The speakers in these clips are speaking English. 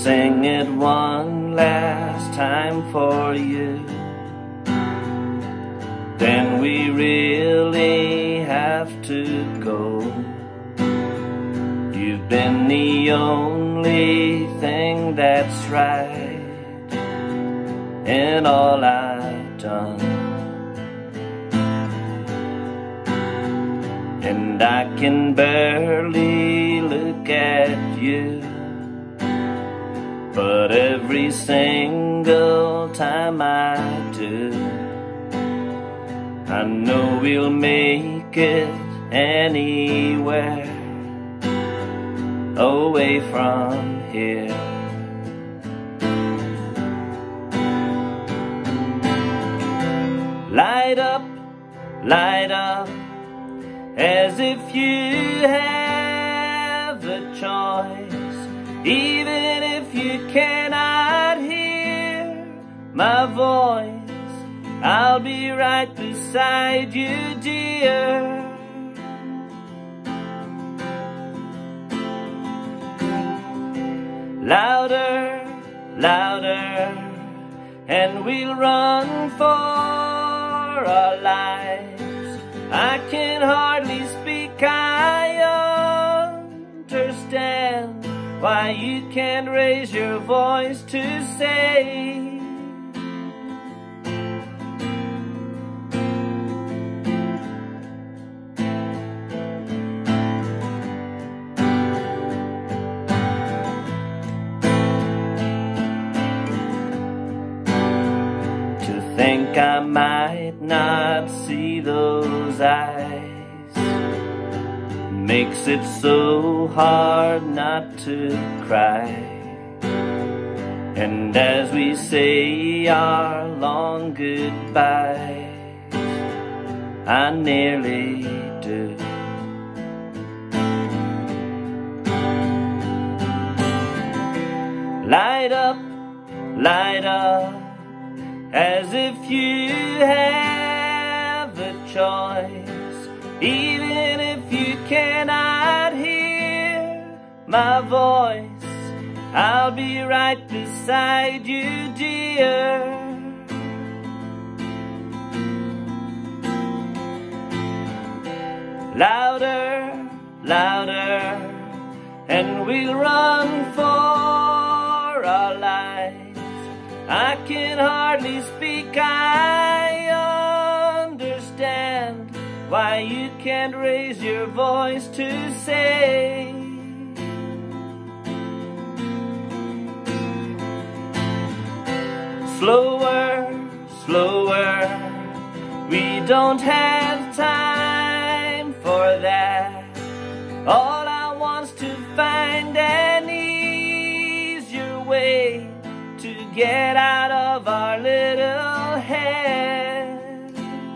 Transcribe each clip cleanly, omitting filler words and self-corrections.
sing it one last time for you. Then we really have to go. You've been the only thing that's right in all I've done. And I can barely look at you, but every single time I do, I know we'll make it anywhere away from here. Light up, as if you have a choice. Even if you cannot hear my voice, I'll be right beside you, dear. Louder, louder, and we'll run for our lives. I can hardly speak, I understand why you can't raise your voice to say think I might not see those eyes makes it so hard not to cry. And as we say our long goodbyes, I nearly do. Light up, as if you have a choice. Even if you cannot hear my voice, I'll be right beside you, dear. Louder, louder, and we'll run for our lives. I can hardly speak, I understand why you can't raise your voice to say slower, slower, we don't have time for that. All I want's to find an easier way to get out of our little heads.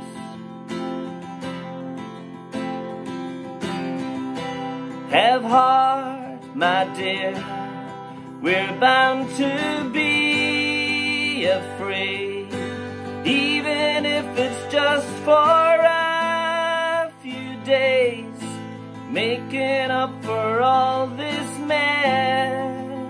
Have heart, my dear, we're bound to be afraid, even if it's just for a few days, making up for all this mess.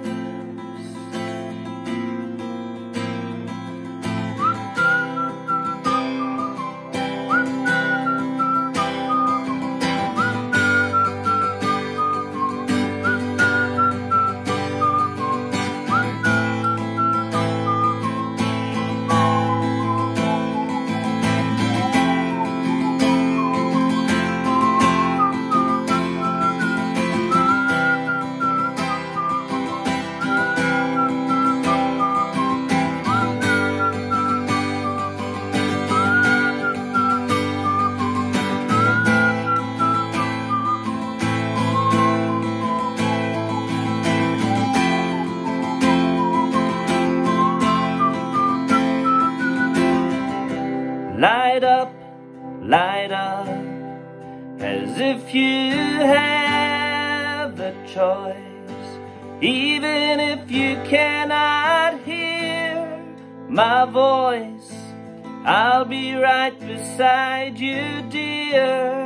Light up, as if you have a choice. Even if you cannot hear my voice, I'll be right beside you, dear.